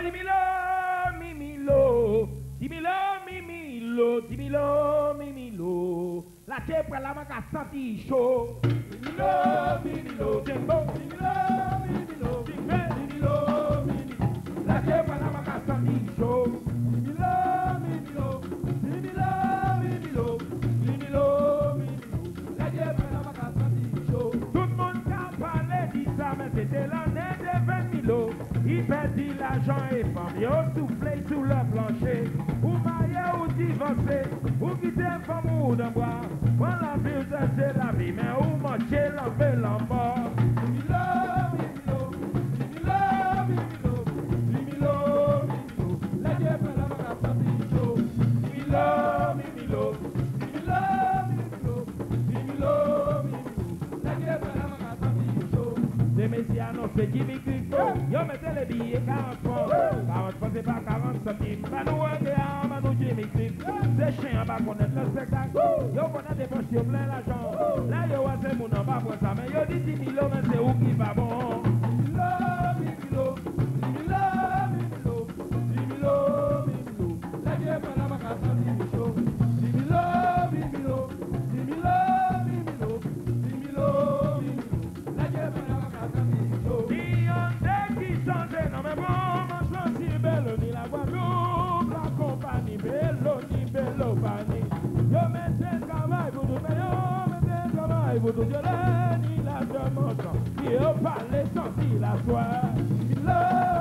dimilo, mimilo, dimilo, mimilo, dimilo, mimilo. La terre pour la manque à sentir chaud. Dimilo, mimilo, dimbo, dimilo, mimilo, dimilo, mimilo. La terre pour la manque à sentir chaud. Dimilo, mimilo, dimilo, mimilo, dimilo, mimilo. La terre pour la manque à sentir chaud. Tout le monde a parlé dit ça, mais c'était l'année de 20 000 euros. Il perdit l'argent et femme, yo soufflé sous le plancher. Ou marié ou divorcé, ou quitter femme ou d'un bois. Moi la vie c'est la vie, mais ou manger l'enfer l'embord. La Dieu fait la main à Santicho. Les messieurs annoncent Jimmy Cristo. Yo mettez les billets 40 francs. 40 francs c'est pas 40 centimes. Bah nous regardons, bah nous Jimmy Cristo. C'est chiant, bah connaître le spectacle. Yo connaît des poches, yo plein l'argent. Là yo a c'est mon nom, pas pour ça. Mais yo dit 10 000 mais c'est où qui va bon. La Dieu fait la main à Santicho. Yo mettez le travail pour nous, mais yo mettez le travail pour nous. Je l'ai ni la demande, qui au palais sorti la soirée.